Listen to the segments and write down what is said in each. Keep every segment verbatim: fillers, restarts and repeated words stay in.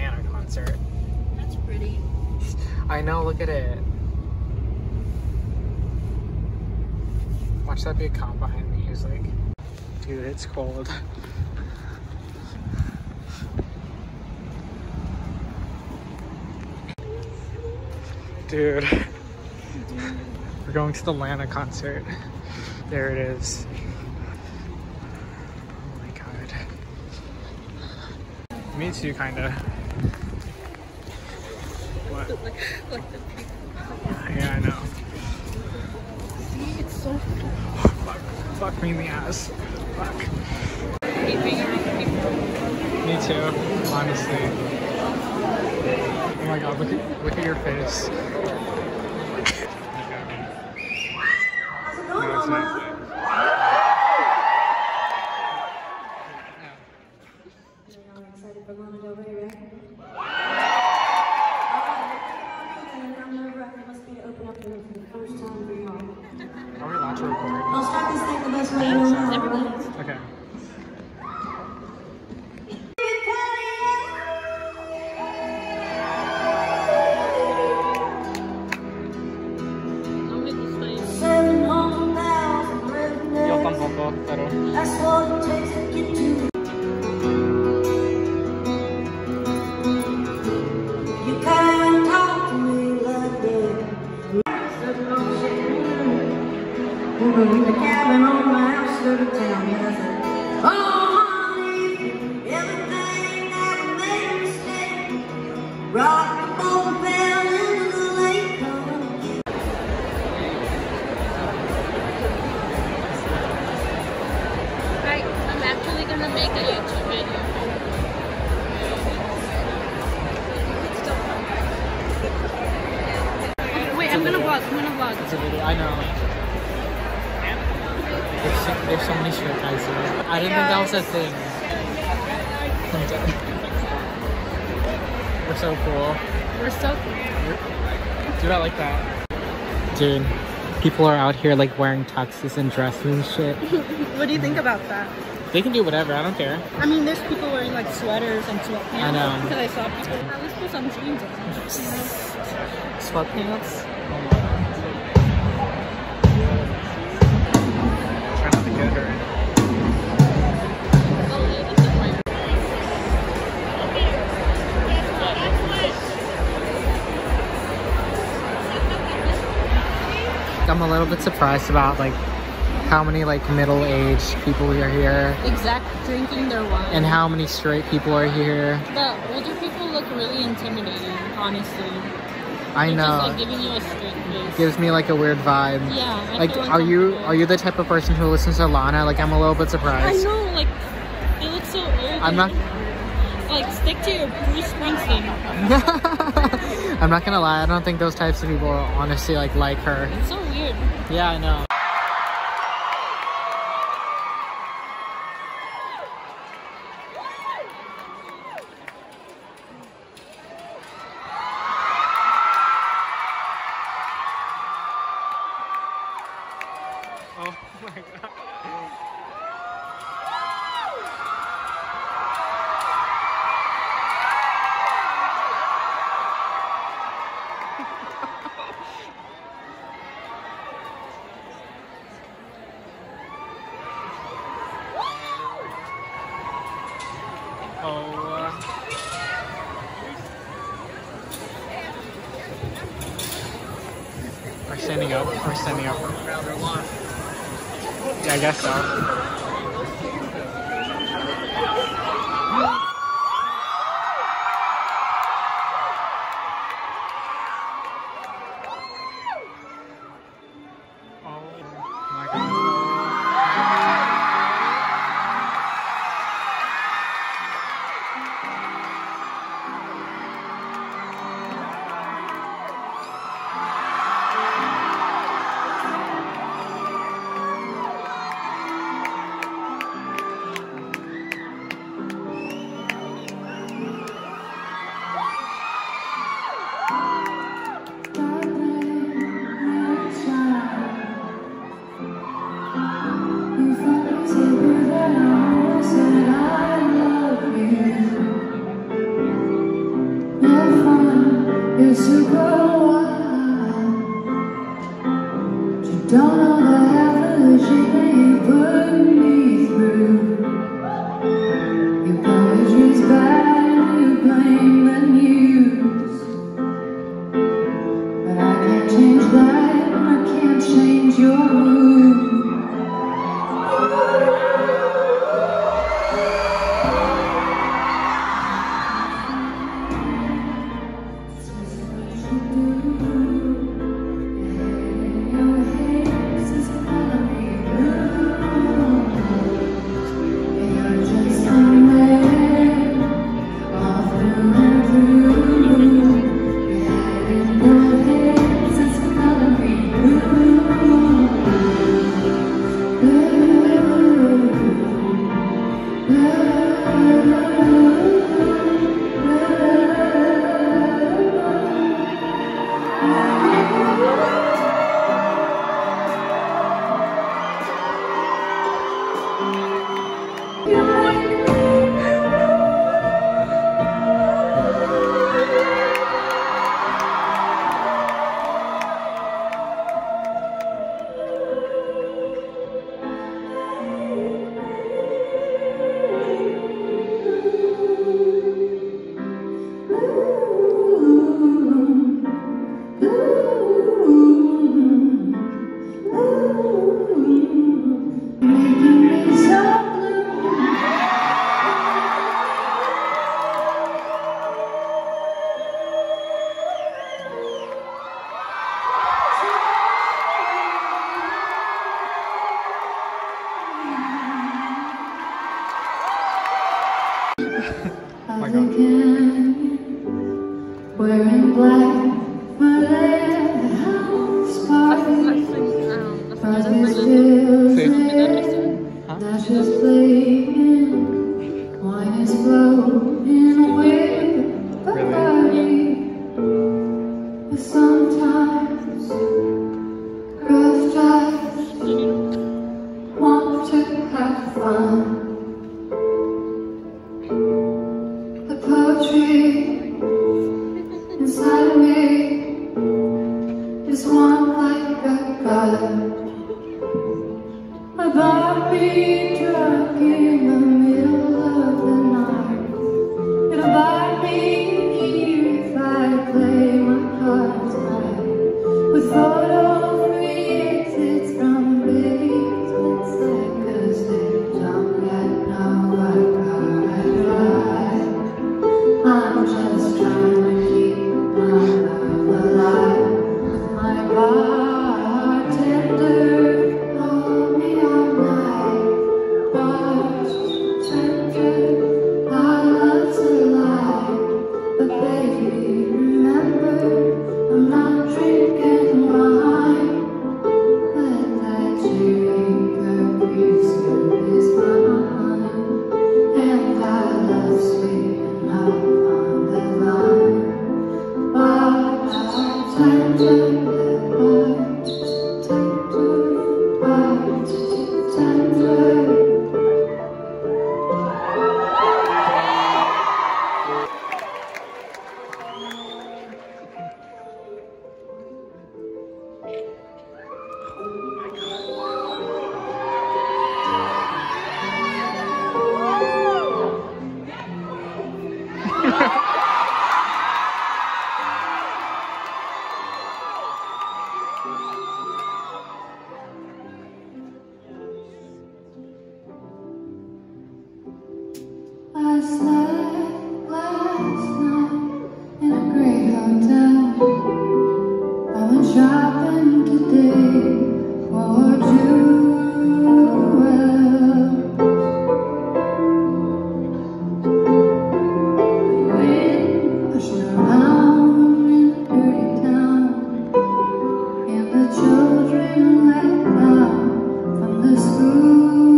Lana concert. That's pretty. I know, look at it. Watch that big comp behind me. He's like, dude, it's cold. Dude, we're going to the Lana concert. There it is. Oh my god. Me too, kinda. What? Like, like the people. Yeah, I know. See, it's so Fuck. Fuck me in the ass. Fuck. hate being around people. Me too, honestly. Oh my god, look at look at your face. No, it's not. Are we allowed to record? I'll start this thing the best way you know how. Okay. Yo tampoco, pero... That's what it takes to get to. You can't talk to me like that. In the cabin on my outskirts of town, yes, I said, oh, honey, everything that made a mistake. Rock the boat fell into the lake. I, I'm actually gonna make a YouTube video. Wait, I'm gonna vlog, I'm gonna vlog. It's a video, I know. There's so, there's so many straight guys here. I didn't think that was a thing. We're so cool. We're so Dude, I like that. Dude, people are out here like wearing tuxes and dresses and shit. What do you think about that? They can do whatever, I don't care. I mean, there's people wearing like sweaters and sweatpants. I know. Because I saw people. At least put some jeans on. Sweatpants? Oh my god. Try not to get her. I'm a little bit surprised about like how many like middle-aged people are here. Exactly, drinking their wine. And how many straight people are here. The older people look really intimidating, honestly. I They're know. Just, like, giving you a straight face. Gives me like a weird vibe. Yeah. I Like, feel are you uncomfortable. are you the type of person who listens to Lana? Like, I'm a little bit I surprised. know, like, they look so old. I'm not. Like, stick to your Bruce Springsteen. I'm not gonna lie. I don't think those types of people honestly like like her. It's so weird. Yeah, I know. Oh my god. Oh. We're standing up. We're standing up. Yeah, I guess so. Oh my god. You're super wild. You don't know the half of the shit that you put me through. Your poetry's bad and you blame the news. But I can't change that and I can't change your mood. Oh my God. Wearing black, but the house party. Crosby, Stills, that's just playing. Wine is flowing away. Really? But sometimes girls just want to have fun. The poetry inside of me is one like a god. About me drunk in the middle of the night. It'll bite me if I play my cards right. With photo-free exits from basement cause they don't yet know what I right. I'm just trying to keep my love alive. My bartender called me all night. Bartender, our love's alive. But baby, remember, I'm not drinking wine. Let that cherry curfew is mine. And I love sweet enough on the line. Bartender, I slept last night in a great hotel. I went shopping today for jewels. Wind pushing around in a dirty town, and the children let down from the school.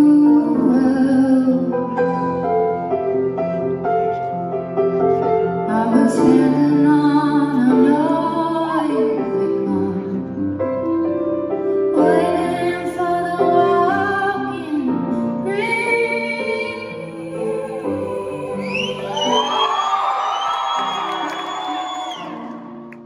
Standing on a noisy corner, waiting for the walking breeze.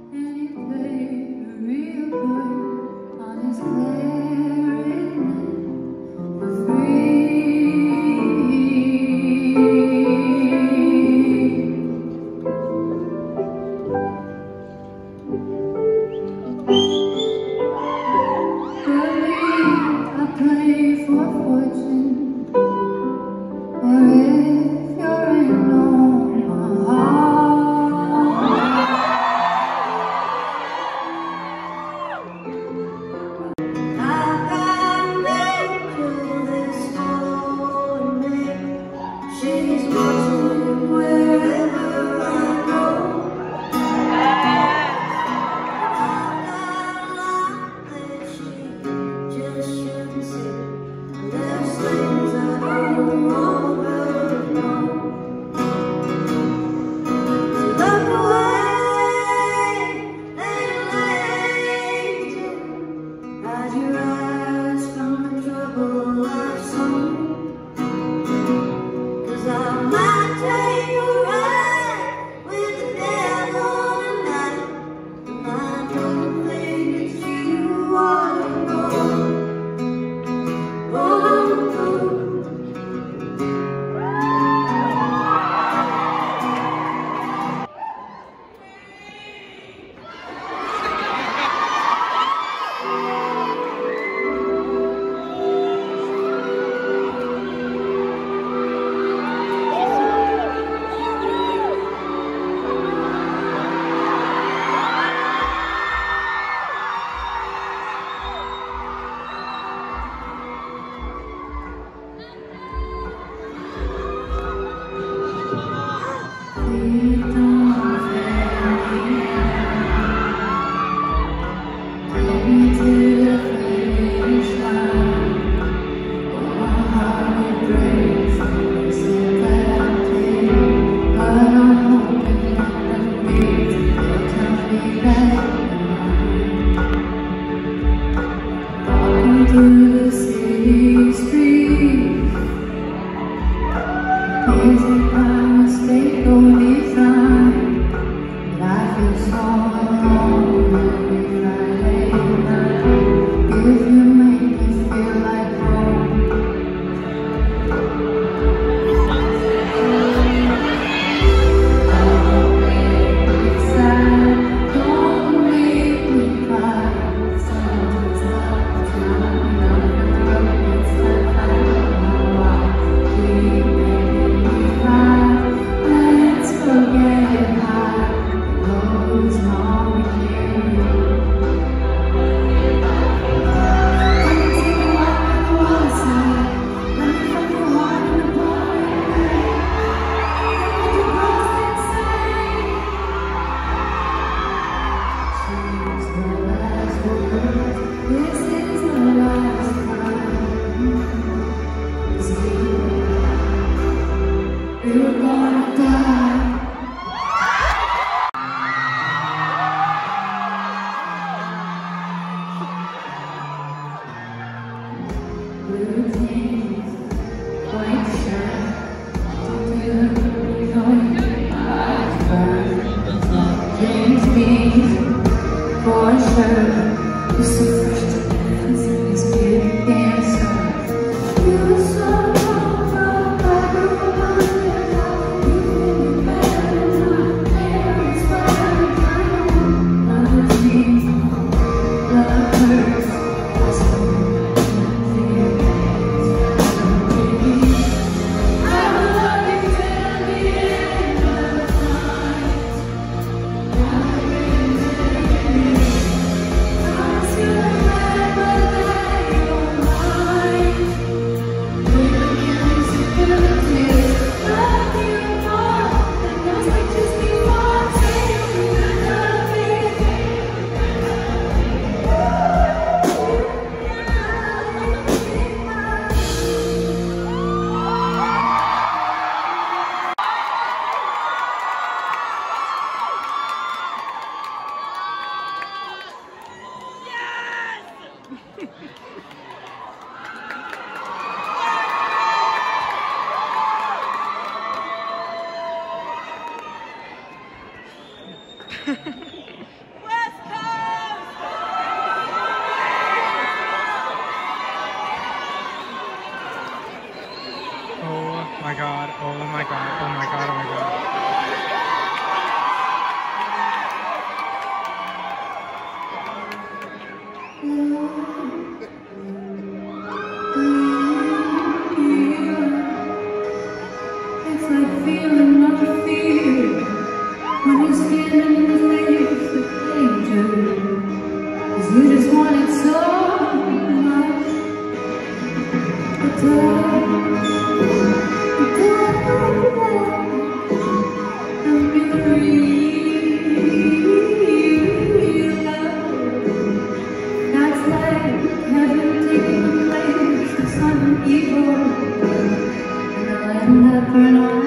Oh my god, oh my god, oh my god, oh my god. It's like feeling what you feel when you're standing in the face of danger, 'cause you just want it so much. The Burn on.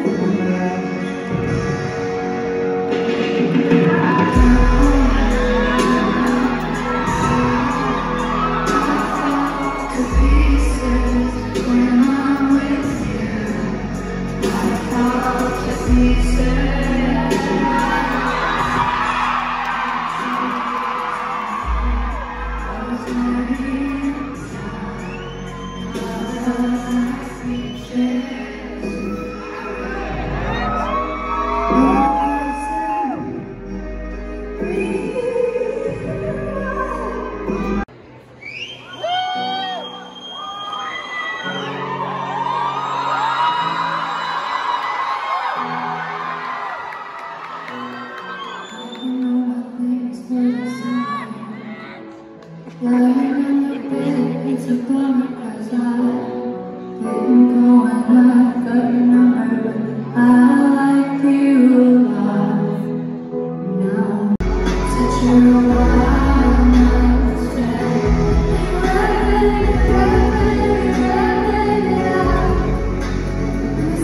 It's a bummer 'cause I didn't go and I got your number, but I like you a lot now. Such a wild night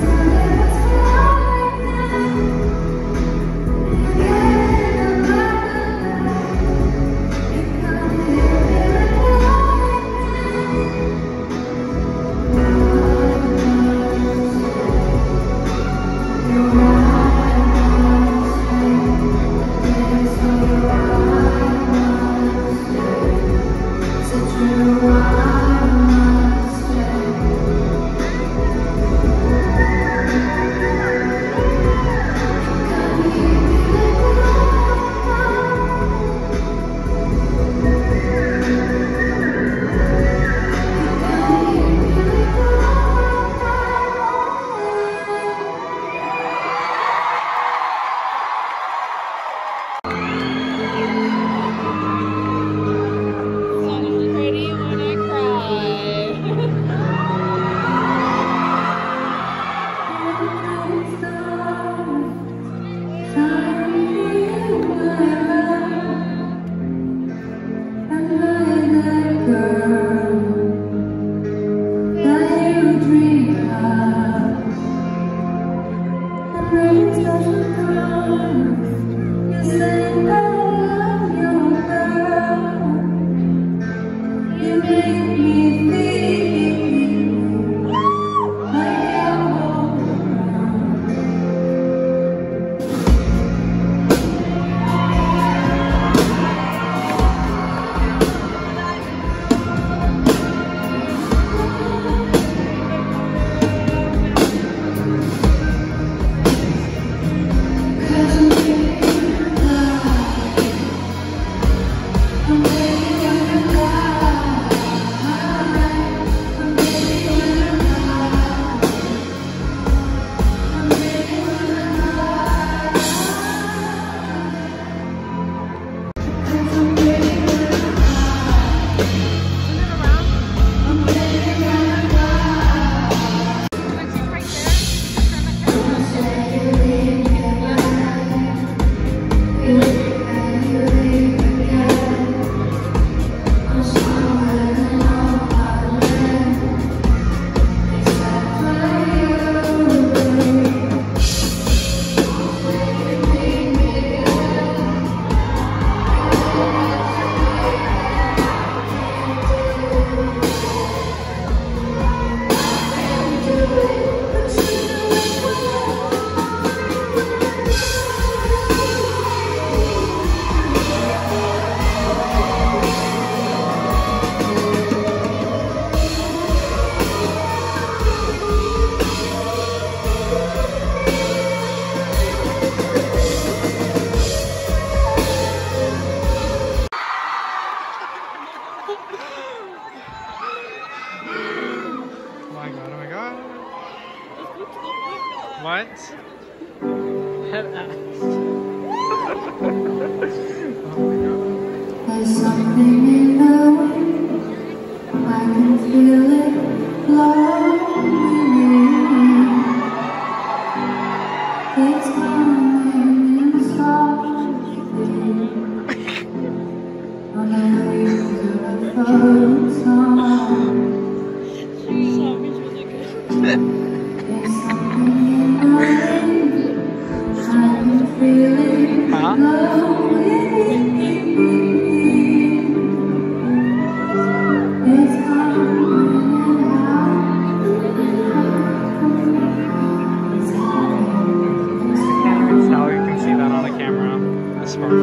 stay. ass. Head ass. There's something in the wind, I can feel it blowing. It's coming in softly on the wings of a floating song. There's something in the wind, I can feel it Huh? blowing. It's coming out. I can't even tell you can see that on the camera. The spark.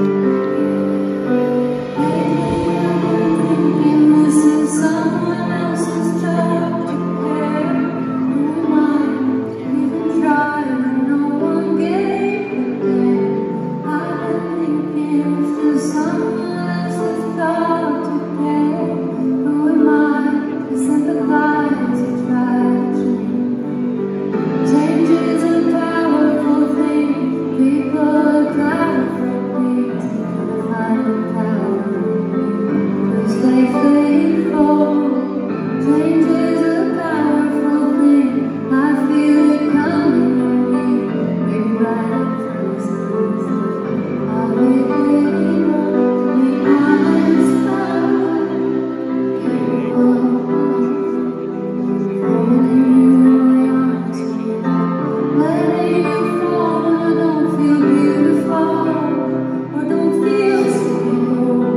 And this is someone else's job to care. Who might even try when no one gave a damn. I've been thinking this is someone else's job to care. Who am I to sympathize or try to change? Change is a powerful thing. People are powerful things. I find power in you. Stay faithful. Change is a powerful thing. I feel it coming on me. Big bright faces. I'll be waiting on the honest side. Holding you in my arms. Letting you fall when I don't feel beautiful or don't feel secure.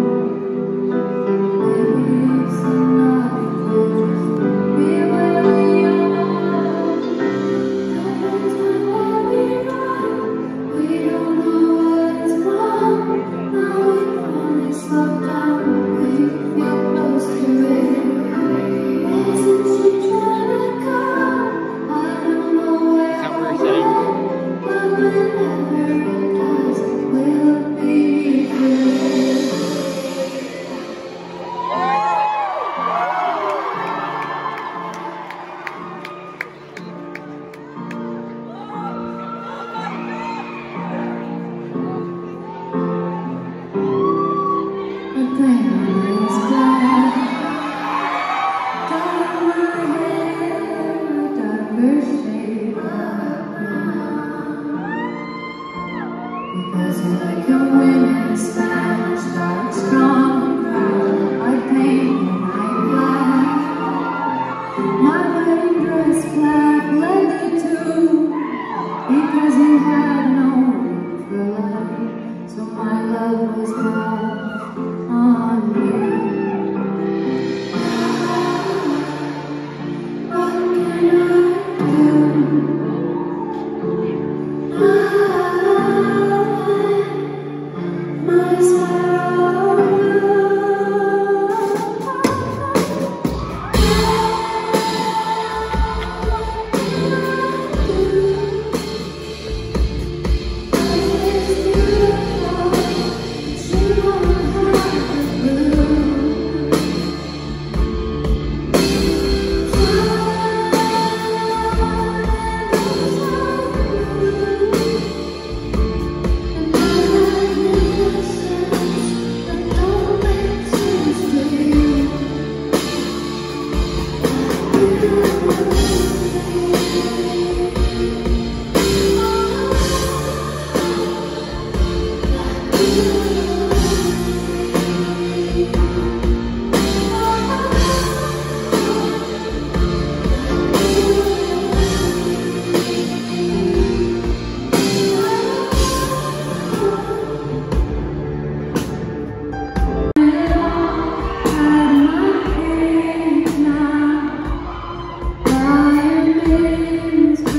Maybe it's enough to be where we are. Nothing's been where we are. We don't know what it's from. Now we finally slow down. We feel close to it. Isn't she trying to come? I don't know where. Is that what you're saying? But whenever it does, we'll be good. The ground is black. Dye my hair a darker shade of brown. Because you're like a wind in Spanish, dark, strong, and proud. I paint your night black. My wedding dress black, leather too. Because you had no room for light, so my love was lost on you. What can I do? My sorrow.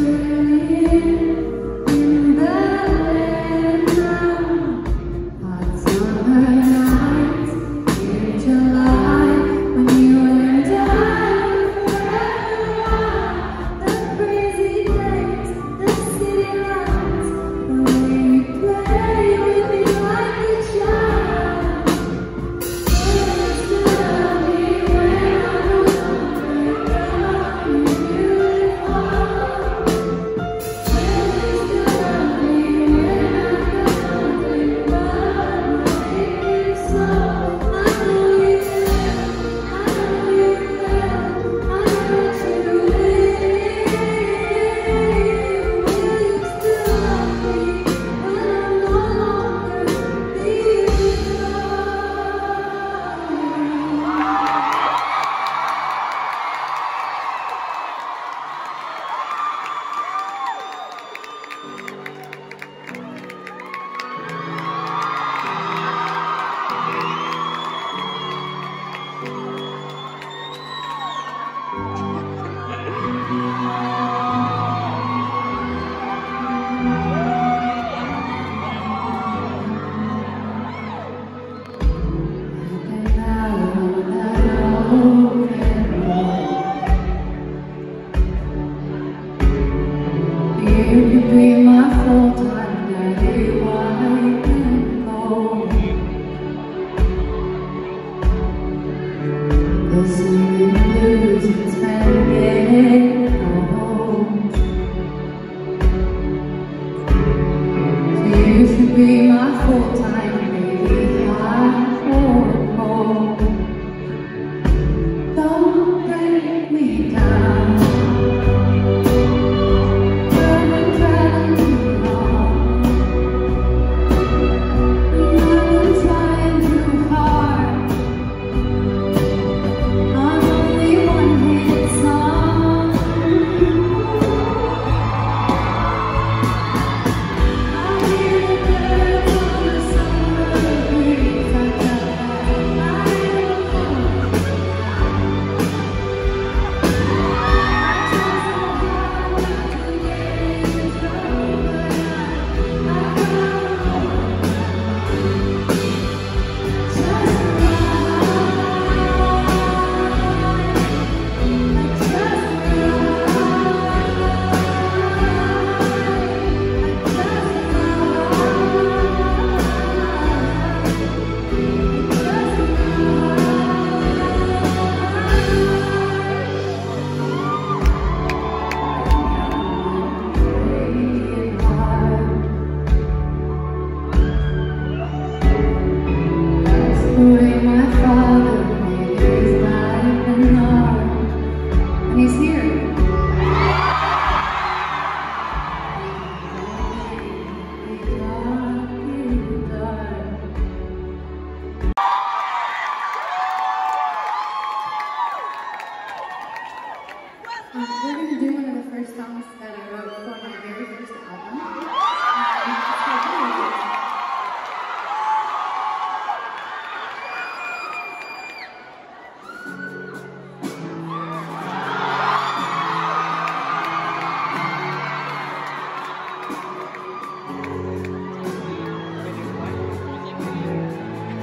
I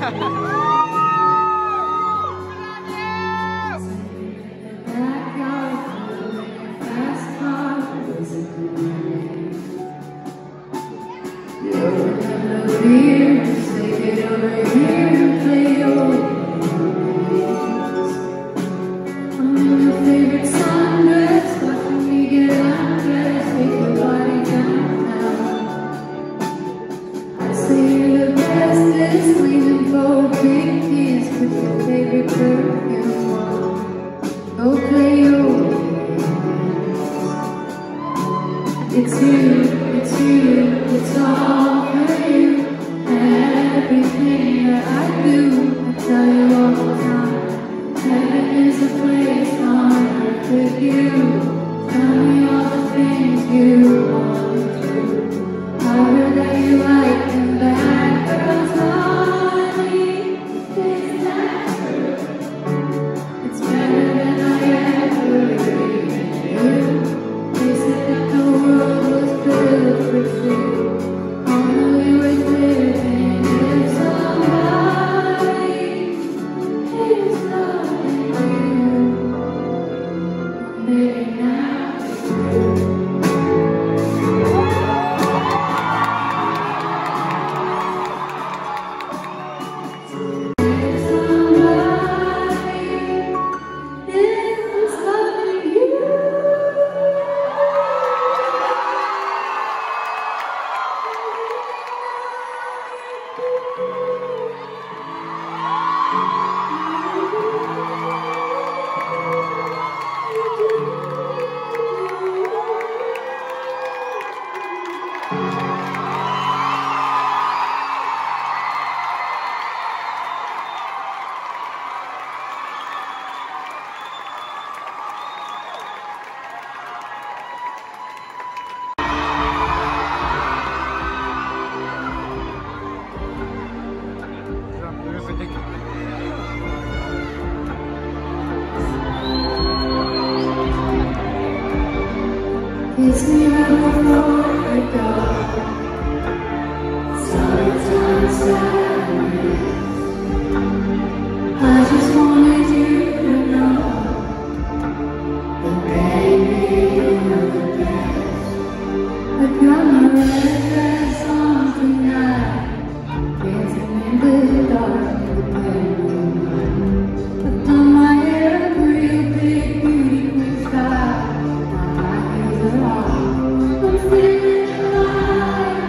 It's you, it's you, it's all for you. Everything that I do, I tell you all the time. Heaven is a place on earth with you. Tell me all the things you want to do. I heard that you like them bad girls, honey. Is that true? It's better than I ever dreamed you. They said that the world was built for two. Only with living if somebody is loving you. Maybe now it's true. Kiss me before I go. Summertime sadness. I just wanted you to know that baby you're the best. I got my red dress on tonight, dancing in the dark with the I've done my hair a real big beauty queen style. I'm feeling alive.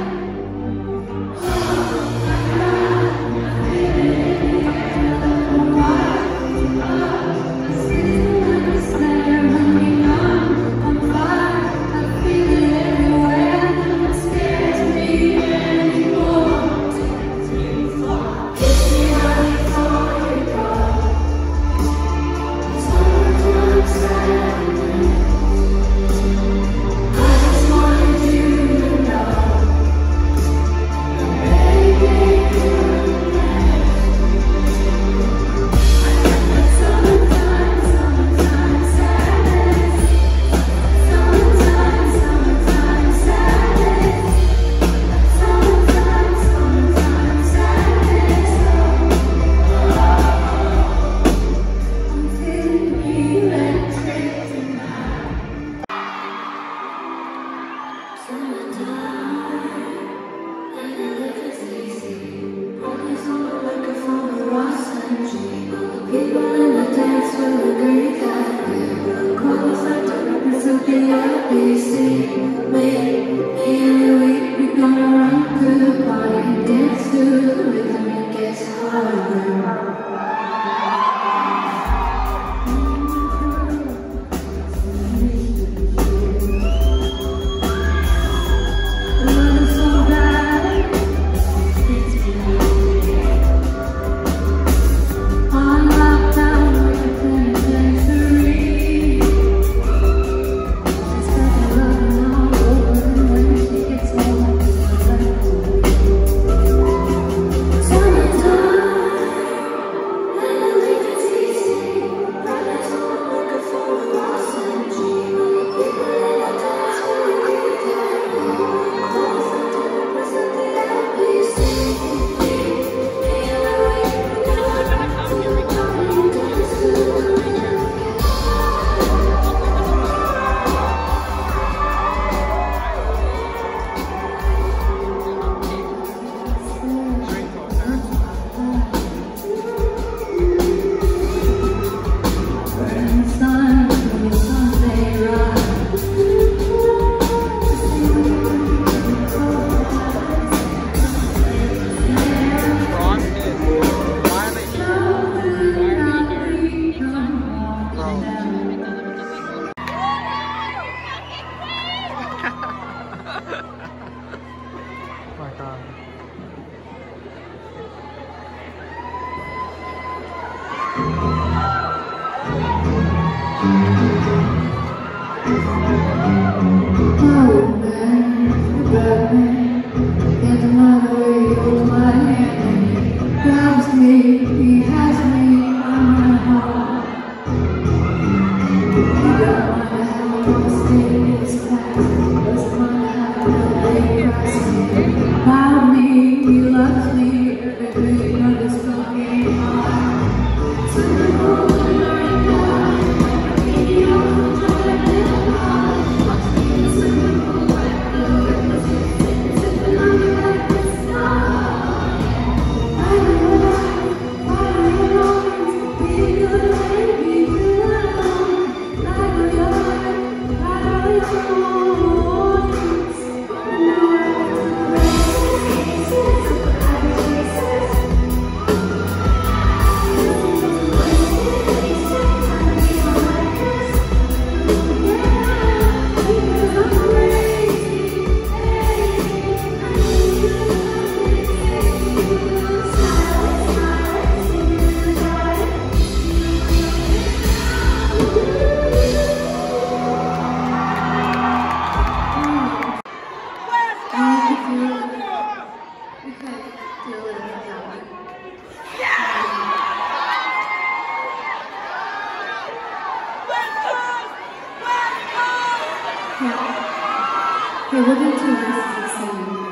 Okay, we'll do two verses of singing.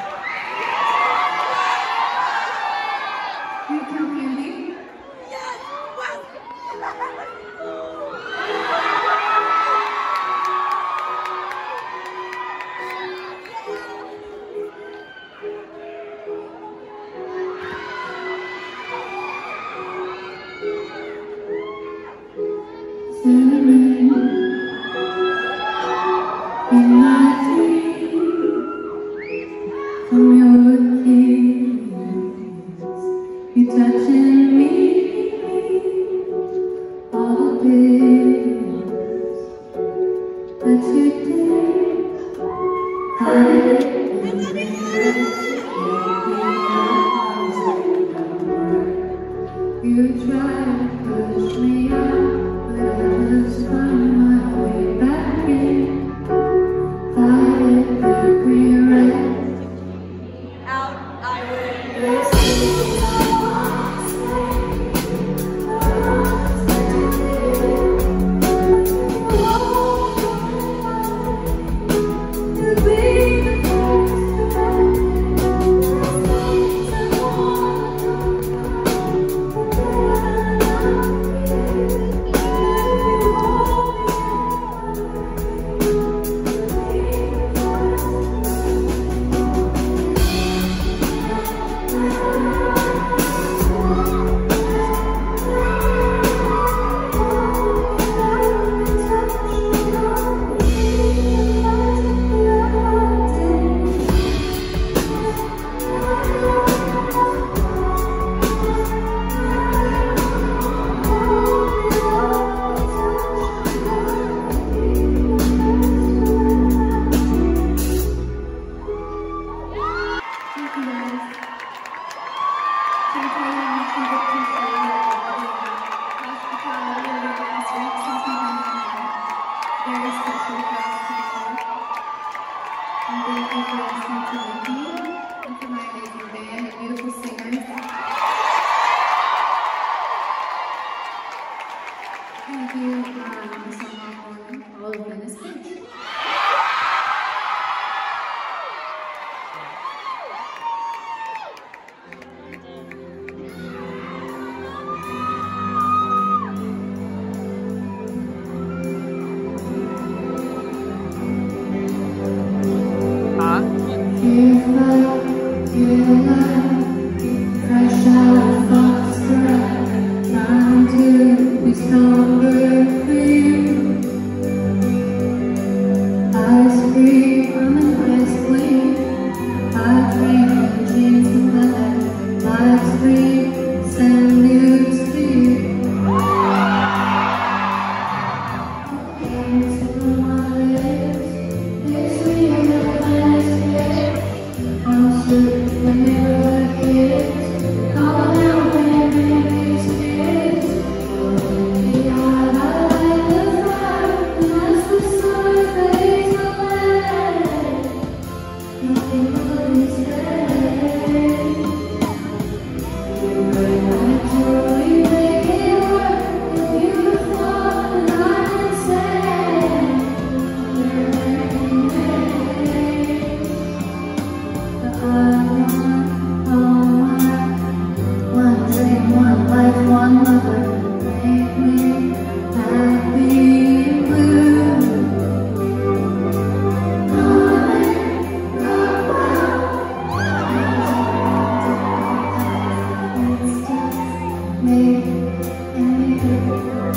You can hear me? In my dreams, from your kiss, you touching me, all the things that you did, I didn't you tried to push me out, but I just find my way back in. Thank you um, so much for all of Venice Beach. Huh? Give life, give life, fresh out of Foxtrot, trying to be stronger for you. Ice cream on an ice cream, I cream and jeans and leather, live stream, send news to you. Into my lips, it's real, I'm sure when you're a kid, calling out. me and you.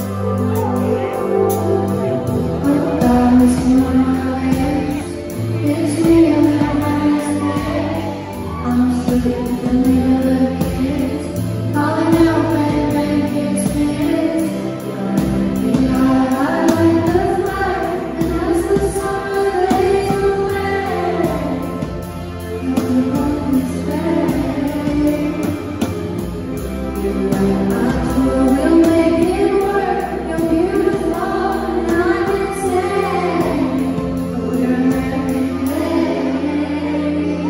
What God is noise, it's me and my day. I'm sleeping in the kids, calling out when they kiss me. We are highway of life, and as the summer days away, you're always there. We'll make it work. You're beautiful, and I'm insane. But we're every day.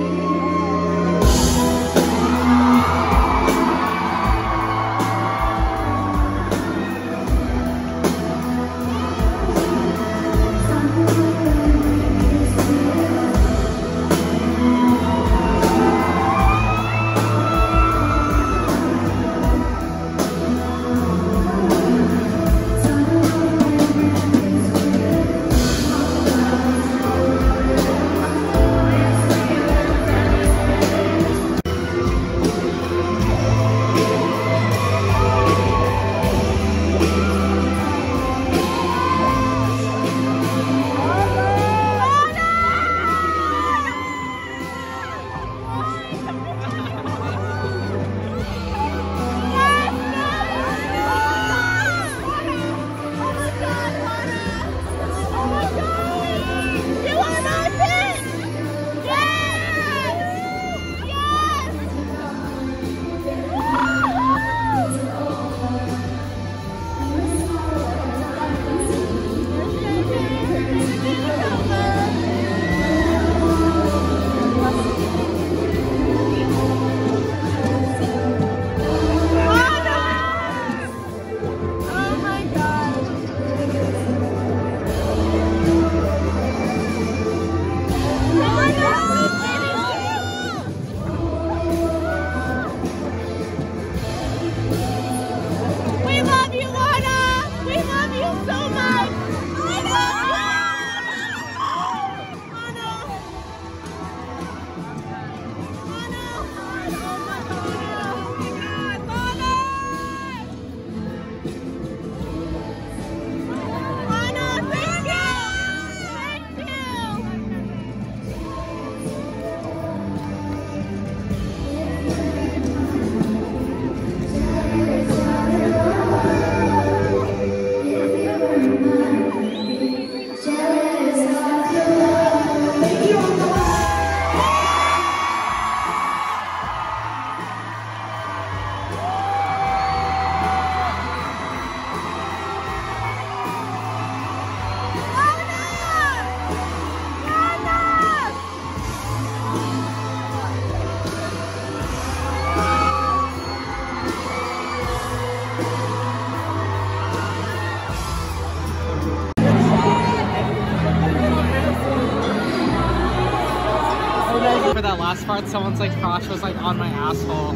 For that last part, someone's like crotch was like on my asshole.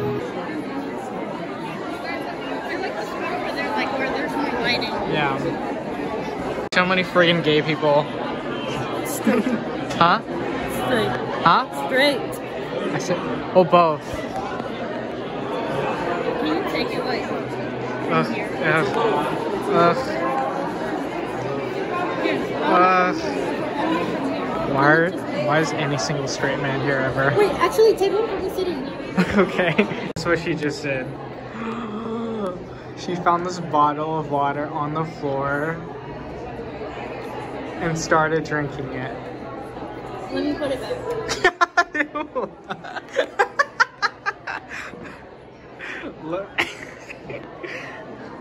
I like the spot where there's like where there's more lighting. Yeah. So many friggin' gay people. Straight. Huh? Straight. Huh? Straight. I said, oh, both. Can you take it like Ugh, here? ugh, ugh, ugh. Why, are, why is any single straight man here ever? Wait, actually take one from the city. Okay. That's what she just did. She found this bottle of water on the floor and started drinking it. Let me put it back. Look.